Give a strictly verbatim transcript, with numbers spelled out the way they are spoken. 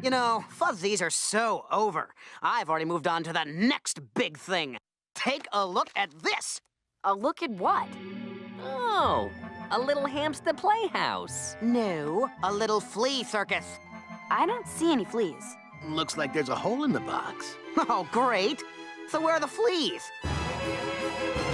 You know, fuzzies are so over. I've already moved on to the next big thing. Take a look at this. A look at what? Oh, a little hamster playhouse. No, a little flea circus. I don't see any fleas. Looks like there's a hole in the box. Oh, great. So where are the fleas?